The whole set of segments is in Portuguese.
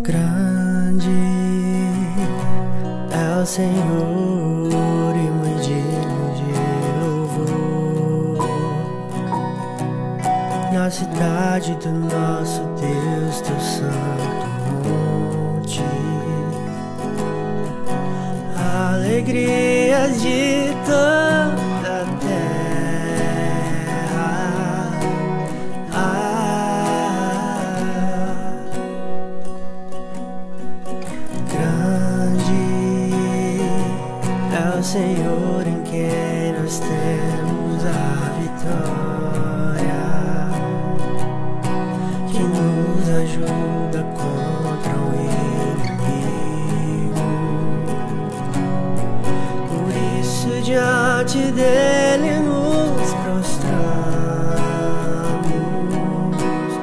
Grande é o Senhor e muito digno de louvor. Na cidade do nosso Deus, teu santo monte, alegrias de toda a terra. Grande é o Senhor em quem nós temos a vitória, que nos ajuda contra o inimigo. Por isso diante dele nos prostramos.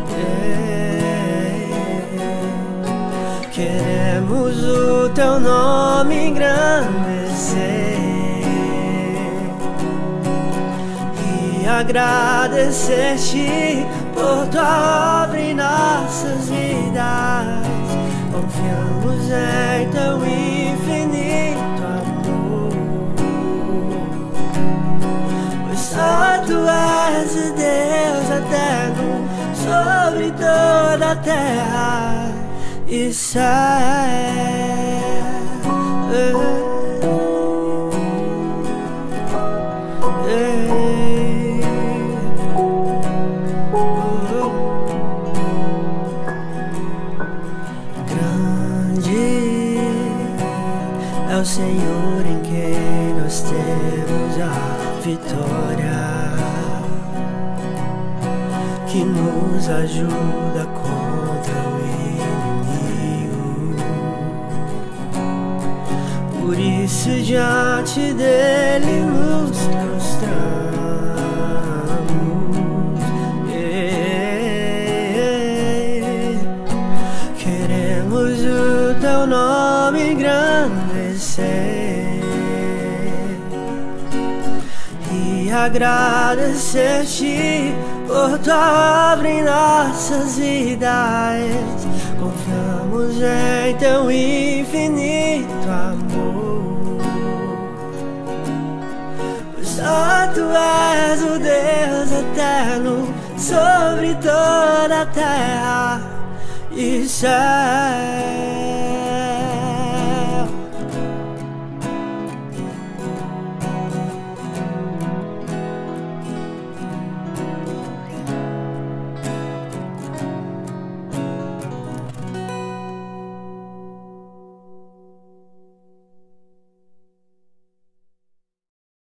Queremos o teu nome engrandecer e agradecer-te por tua obra em nossas vidas. Confiamos em teu infinito amor, pois só tu és o Deus eterno sobre toda a terra e céu. Grande é o Senhor em quem nós temos a vitória, que nos ajuda contra o inimigo. Por isso diante dele nos prostramos. Queremos o teu nome engrandecer e agradecer-te por tua obra em nossas vidas. Confiamos em teu infinito amor, pois só tu és o Deus eterno sobre toda a terra e céu.